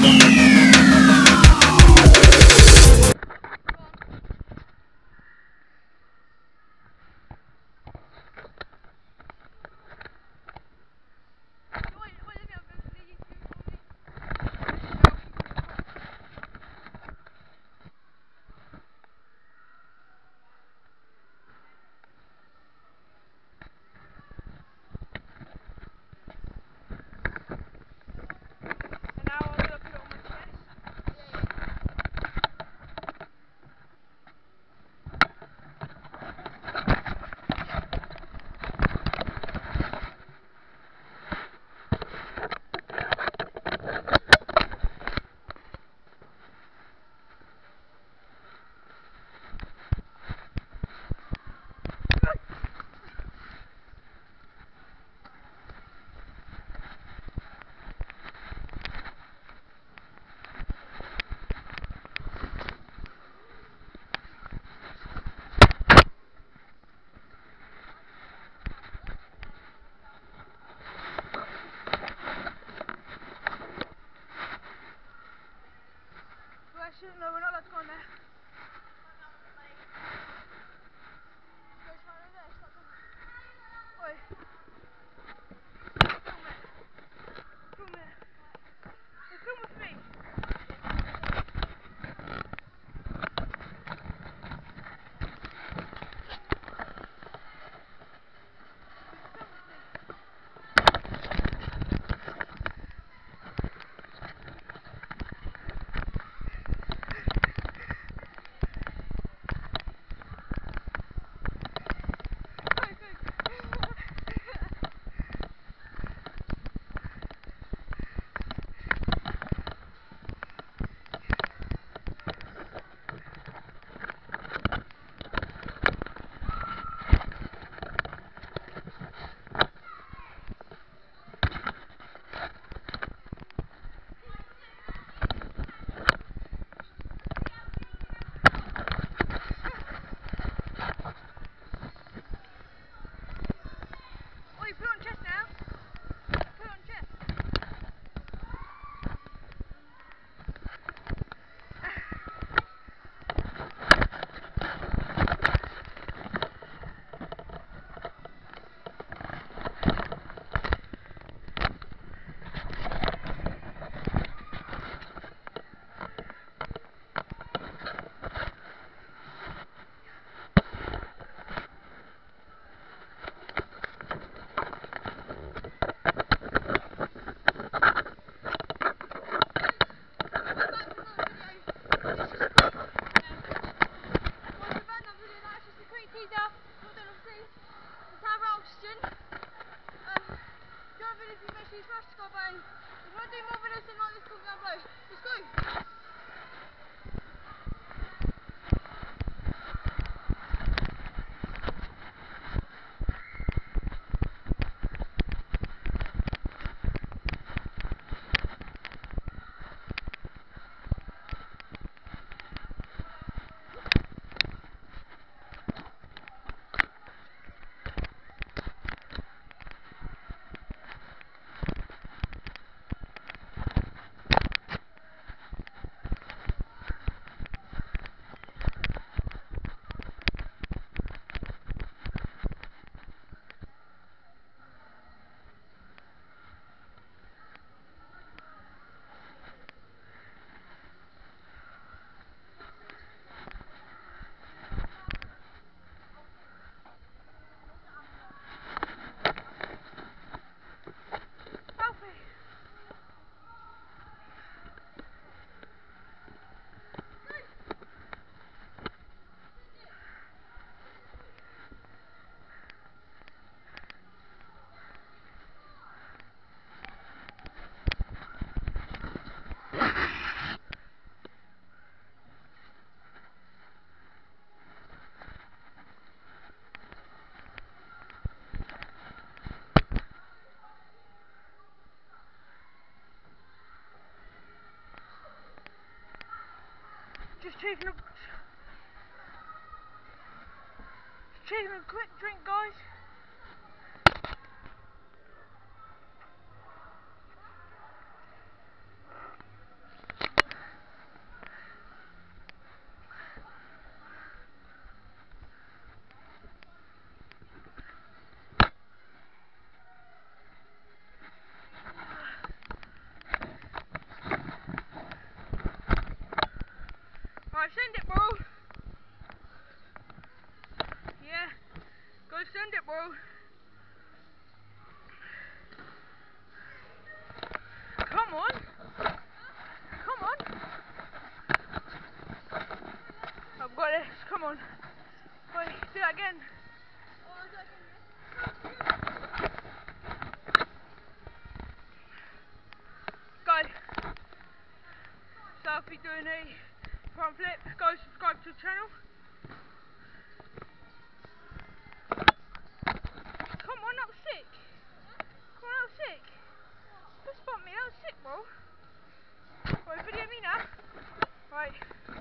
No, we're not allowed to go in there. Oi. Film it. Film with me. Put it on chest now. Put it on chest. Let's go! Just taking a quick drink, guys. earned it, bro. Come on. Come on. I've got this. Come on. Wait, do that again. Guys, so I'll be doing a front flip. Go subscribe to the channel. Come on, that was sick. Come on, that was sick. Just spot me, that was sick, bro. Right, video me now. Right.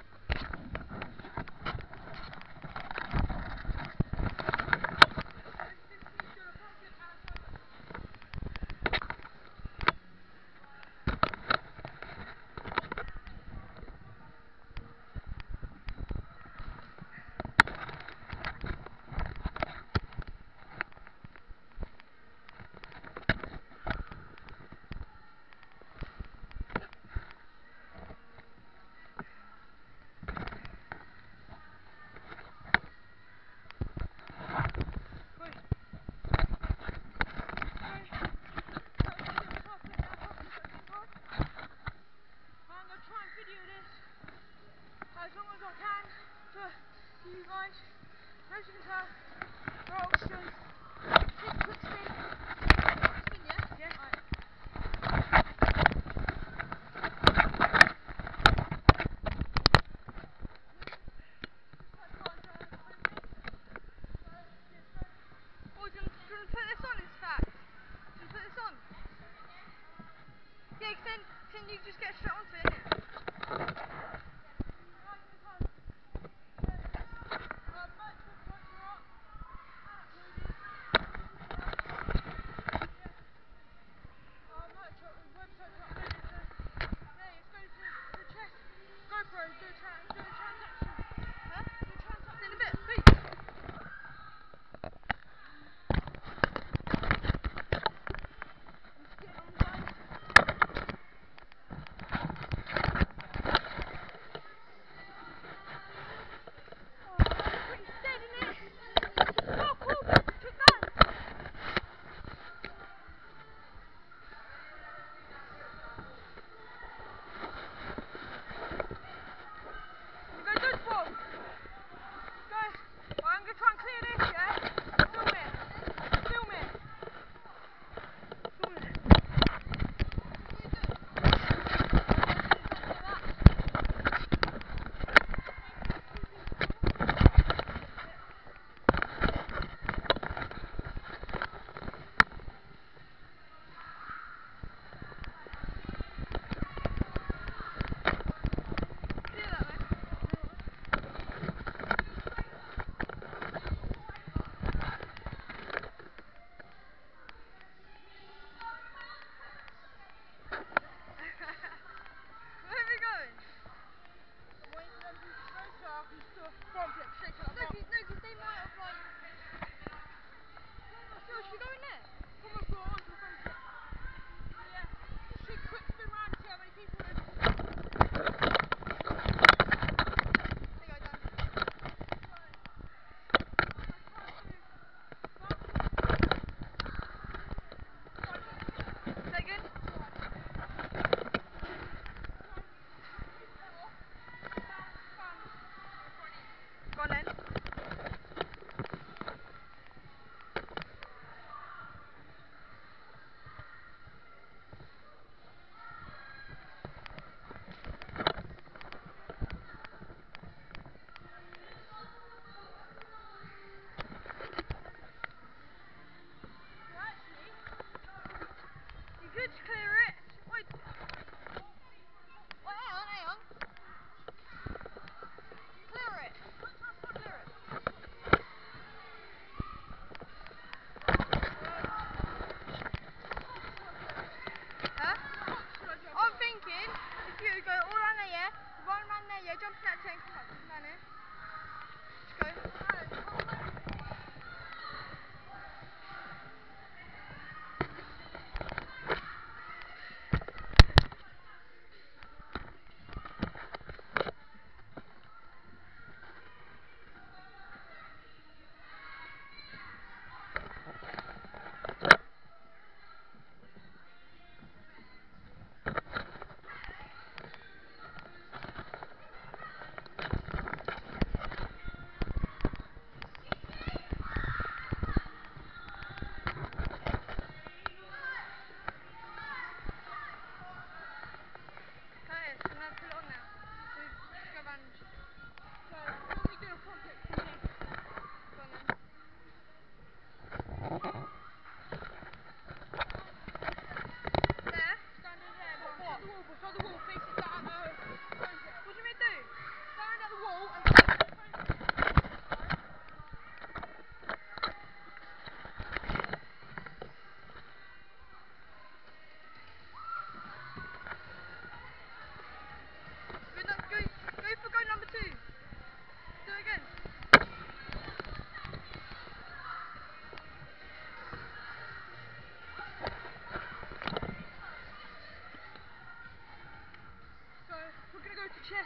As long as I can to you guys. As you can tell, we're all still quick spin. Spin, yeah? Yeah. Right. Oh, do you want to put this on in fact? Do you put this on? Yeah, then you just get straight onto it, innit?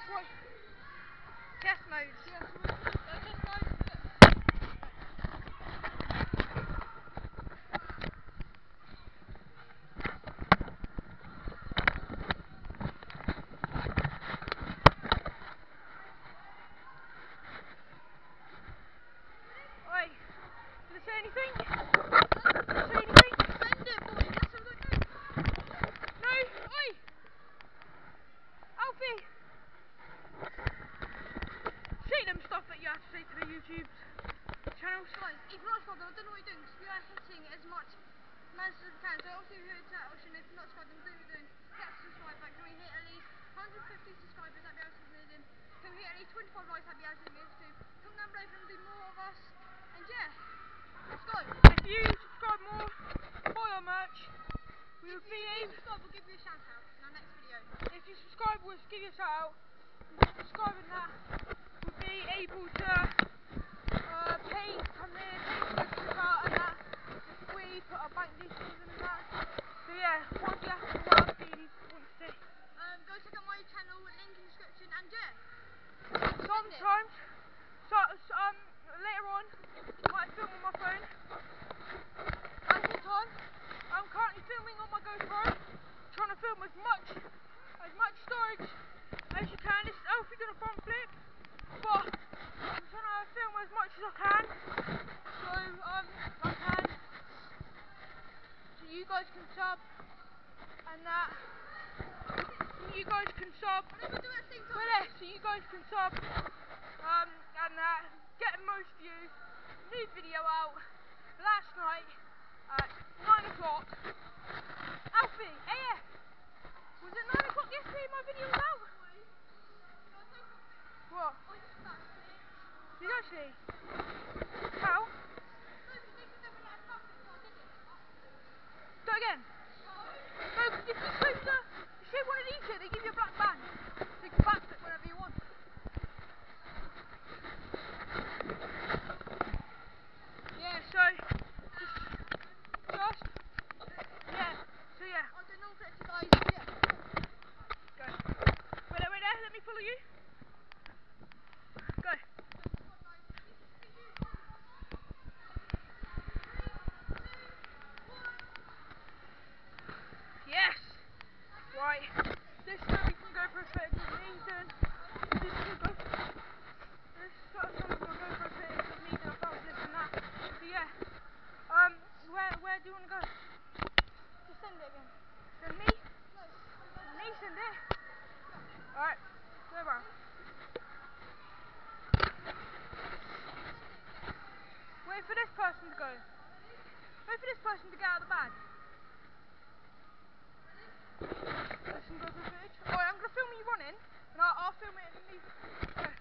What? Test modes. Yeah, test modes. Oi, did I say anything? Did I say anything? Send it, boy. Yes, I don't know. No, oi! Alfie! Say them stuff that you have to say to the YouTube channels. Guys, if you're not subscribed, I don't know what you're doing because we are hitting as much as we can. So obviously we heard that option. If you're not subscribed, then do what we're doing. Get to subscribe. Like, can we hit at least 150 subscribers? That'd be absolutely amazing. Can we hit at least 25 likes? That'd be absolutely amazing too. Comment down below if you want to do more of us. And yeah, let's go. If you subscribe more, buy our merch. We will be able. If you subscribe, we'll give you a shout out in our next video. If you subscribe, we'll give you a shout out. Subscribing that, we'll be able to pay to come here, pay for the trip out and that. We put our bank details in and that. So yeah, what do you have to do? What do you want to say? Go check out my channel, link in the description, and yeah. Sometimes, later on, I might film on my phone. At this time, I'm currently filming on my GoPro, trying to film as much storage as you can. This is Alfie doing a front flip, but I'm trying to film as much as I can, so you guys can sub, and that, you guys can sub, so you guys can sub, and that, get most views. New video out last night at 9 o'clock. Alfie, AF, was it 9 o'clock yesterday my video was out? What? Did you actually? How? Do it again? No, because if you show one of these here, they give you a black band. So you can backflip whenever you want. Yeah, so, yeah. I don't know if it's guys, yeah. Go. Wait there, let me follow you. Go. Yes! Right. This is where we can go for a fit with Nathan. This is sort of some of my GoPro footage of me doing a front flip and that. So yeah. Where do you want to go? Just send it again. Send me? No. Me send it? Alright. Go around. Wait for this person to go. Wait for this person to get out of the bag. There's some GoPro footage. Alright, I'm going to film you running, and I'll film it and leave.